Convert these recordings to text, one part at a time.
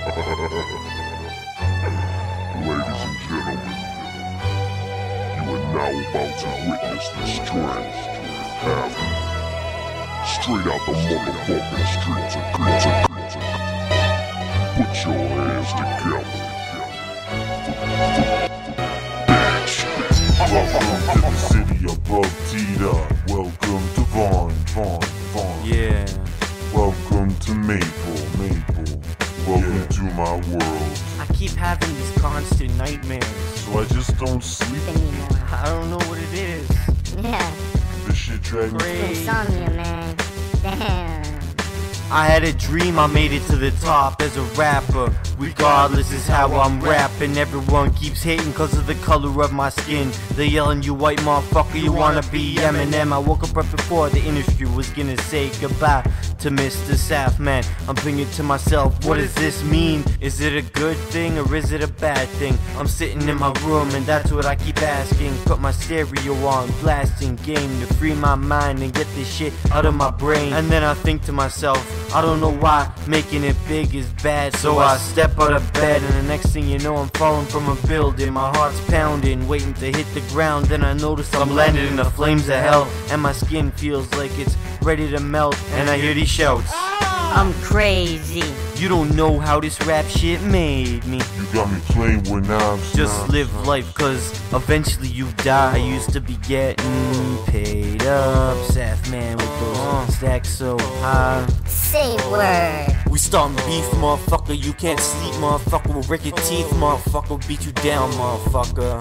Ladies and gentlemen, you are now about to witness the strength of straight out the motherfucking streets of Cleveland. Put your hands together. Welcome to the city above T-Dot. Welcome to Vaughn. Yeah. Welcome to Maple. Welcome to my world. I keep having these constant nightmares. So I just don't sleep. Anymore. I don't know what it is. Yeah, This shit dragging me. Crazy. insomnia, man. Damn. I had a dream I made it to the top as a rapper. Regardless is how I'm rapping. Everyone keeps hating cause of the color of my skin. They yelling, you white motherfucker, you wanna be Eminem. I woke up right before the industry was gonna say goodbye to Mr. Southman. I'm thinking to myself, what does this mean? Is it a good thing or is it a bad thing? I'm sitting in my room and that's what I keep asking. Put my stereo on, blasting game to free my mind and get this shit out of my brain. And then I think to myself, I don't know why making it big is bad. So I step out of bed and the next thing you know I'm falling from a building. My heart's pounding, waiting to hit the ground. Then I notice I'm landed in the flames of hell, and my skin feels like it's ready to melt. And I hear these shouts, I'm crazy. you don't know how this rap shit made me. You got me playing with knobs. Just live life, cause eventually you die. I used to be getting paid up, Saf man with those stacks so high. Say word. We startin' beef, motherfucker. You can't sleep, motherfucker. We'll break your teeth, motherfucker. Beat you down, motherfucker.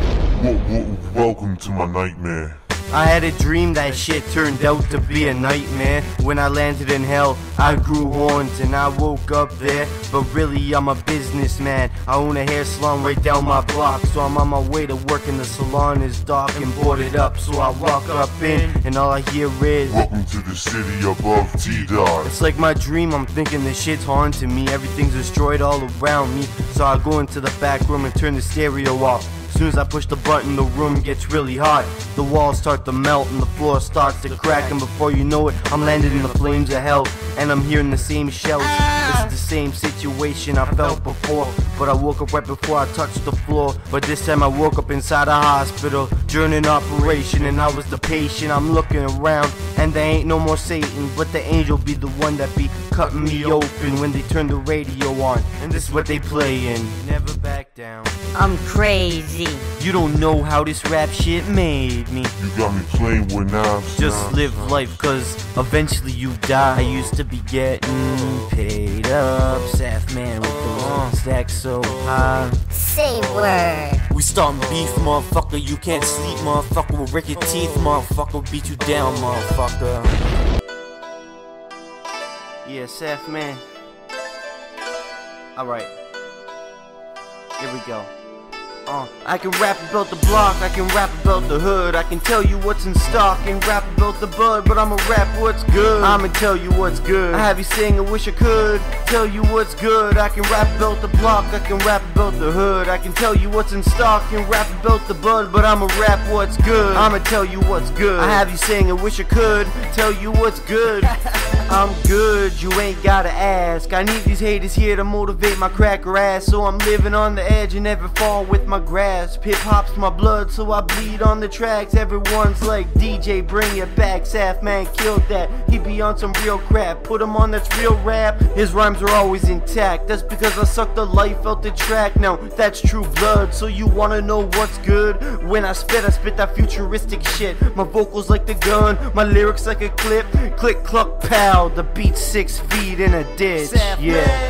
Welcome to my nightmare. I had a dream that shit turned out to be a nightmare. When I landed in hell, I grew horns and I woke up there. But really, I'm a businessman. I own a hair salon right down my block. So I'm on my way to work and the salon is dark and boarded up. So I walk up in and all I hear is, Welcome to the city above T-Dot. it's like my dream, I'm thinking this shit's haunting me. Everything's destroyed all around me. So I go into the back room and turn the stereo off. As soon as I push the button, the room gets really hot. The walls start to melt and the floor starts to crack. And before you know it, I'm landed in the flames of hell. And I'm hearing the same shouts. It's the same situation I felt before. But I woke up right before I touched the floor. But this time I woke up inside a hospital during an operation. And I was the patient, I'm looking around. And there ain't no more Satan, but the angel be the one that be cutting me open when they turn the radio on. And this is what they playin'. Never back down. I'm crazy. You don't know how this rap shit made me. You got me playing with knobs. Just live life, cause eventually you die. I used to be getting paid up, Saf man with those stacks so high. Say word. We startin' beef, motherfucker. You can't sleep, motherfucker. We'll break your teeth, motherfucker. Beat you down, motherfucker. Yeah, Saf man. Alright. Here we go. I can rap about the block, I can rap about the hood, I can tell you what's in stock and rap about the bud, but I'ma rap what's good. I'ma tell you what's good. I have you saying I wish I could tell you what's good. I can rap about the block, I can rap about the hood, I can tell you what's in stock and rap about the bud, but I'ma rap what's good. I'ma tell you what's good. I have you saying I wish I could tell you what's good. I'm good, you ain't gotta ask. I need these haters here to motivate my cracker ass. So I'm living on the edge and never fall with my grasp. Hip hop's my blood, so I bleed on the tracks. Everyone's like, DJ, bring it back. Saf man killed that. He be on some real crap. Put him on that's real rap. His rhymes are always intact. That's because I suck the life out the track. Now that's true blood. So you wanna know what's good? When I spit that futuristic shit. My vocals like the gun, my lyrics like a clip. Click, cluck, pow. The beat 6 feet in a ditch. Yeah.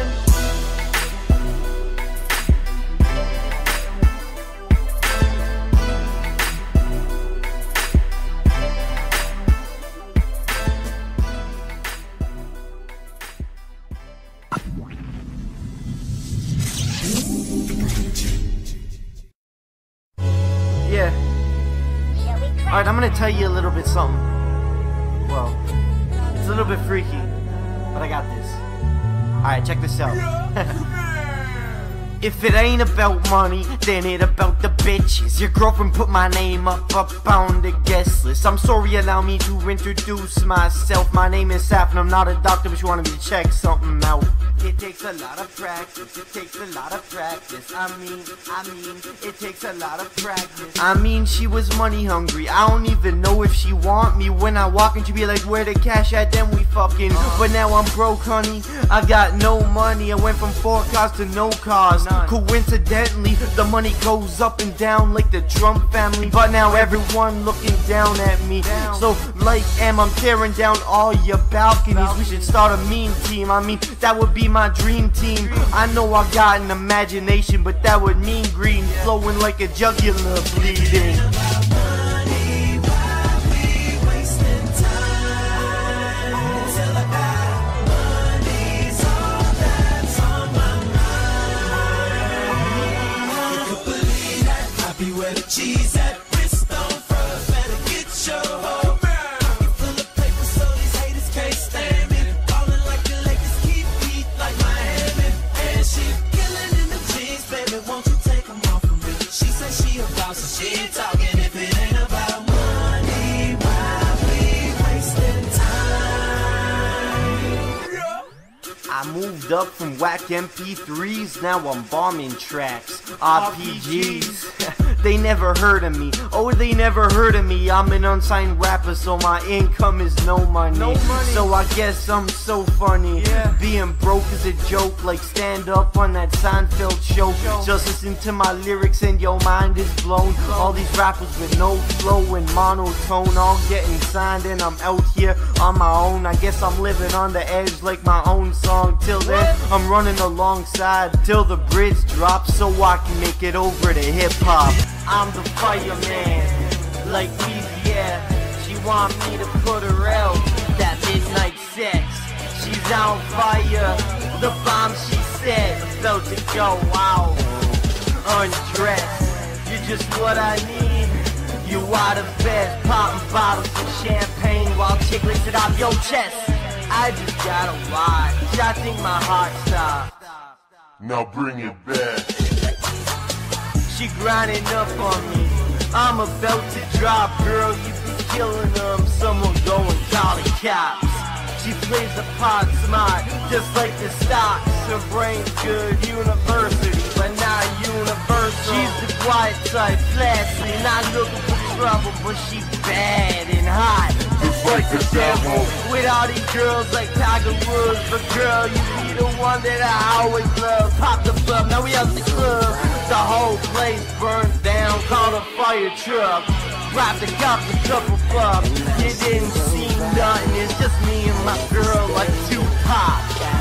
Yeah. Alright, I'm gonna tell you a little bit something. Well, it's a little bit freaky, but I got this. Alright, check this out. If it ain't about money, then it about the bitches. Your girlfriend put my name up on the guest list. I'm sorry, allow me to introduce myself. My name is Saf and I'm not a doctor, but you wanted me to check something out. It takes a lot of practice, it takes a lot of practice. I mean, it takes a lot of practice. I mean, she was money hungry. I don't even know if she want me. When I walk in, she be like, where the cash at? Then we fucking. But now I'm broke, honey. I got no money. I went from 4 cars to no cars. Coincidentally, the money goes up and down like the Trump family. But now everyone looking down at me. So like I'm tearing down all your balconies. We should start a meme team. I mean, that would be my dream team. I know I got an imagination, but that would mean green flowing like a jugular bleeding. Where the cheese at, wrist on first, better get your hoe. Pocket full of paper, so these haters can't stand me. Ballin' like the Lakers, keep beat like Miami. And she killing in the jeans, baby, won't you take them off of me? She said she a boss, so she ain't talking if it ain't about money. Why we wasting time? I moved up from whack MP3s, now I'm bombing tracks, RPGs. They never heard of me, oh they never heard of me. I'm an unsigned rapper, so my income is no money. So I guess I'm so funny. Being broke is a joke, like stand up on that Seinfeld show. Just listen to my lyrics and your mind is blown. All these rappers with no flow and monotone, all getting signed and I'm out here on my own. I guess I'm living on the edge like my own song. Till then, I'm running alongside till the bridge drops, so I can make it over to hip hop. I'm the fireman, like Weezy, she want me to put her out, that midnight sex. She's on fire, the bomb she said, about to go out, undressed. You're just what I need, you out of bed, popping bottles of champagne while chick licks it off your chest. I just gotta watch, I think my heart stopped. Now bring it back. She grinding up on me, I'm about to drop. Girl, you be killing them, someone go and call the cops. She plays the pot smart, just like the stocks. Her brain's good, university, but not universal. She's the quiet type, flashy, not looking for trouble, but she bad and hot, just like the devil. With all these girls like Tiger Woods, but girl, you be the one that I always love. Pop the club, now we out the club. The whole place burned down, called a fire truck. Dropped a couple bucks. You didn't see nothing, it's just me and my girl like Tupac.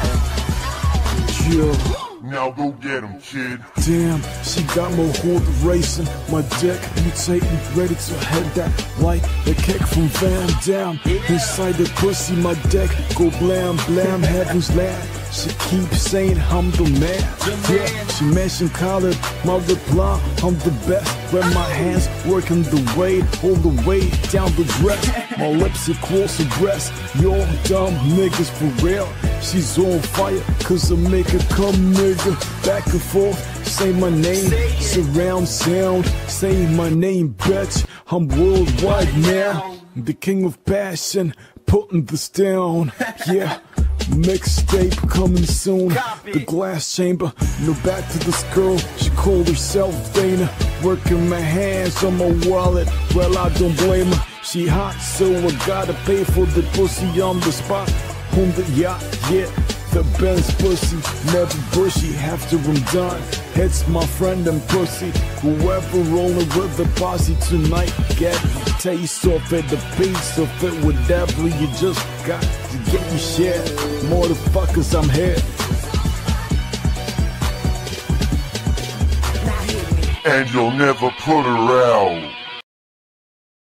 Yeah. Now go get him, kid. Damn, she got more hold racing. My dick mutating, ready to head that like the kick from Van Damme. Inside the pussy, my dick go blam blam, heaven's lad. She keeps saying I'm the man. Yeah, she mentioned Khaled, my reply, I'm the best. When my hands working the weight, all the way down the dress. My lips equals the breast. You're dumb niggas for real. She's on fire, cause I make her come, nigga. Back and forth, say my name. Surround sound, say my name, bitch. I'm worldwide now. The king of passion, putting this down. Yeah. Mixtape coming soon. The glass chamber. No, back to this girl. She called herself Dana. Working my hands on my wallet. Well, I don't blame her. She hot, so I gotta pay for the pussy on the spot. On the yacht, yeah. The Benz pussy, never bushy after I'm done. It's my friend and pussy. Whoever rolling with the posse tonight, get the taste of it, the piece of it, whatever. You just got to get your share. Motherfuckers, I'm here. And you'll never put her out.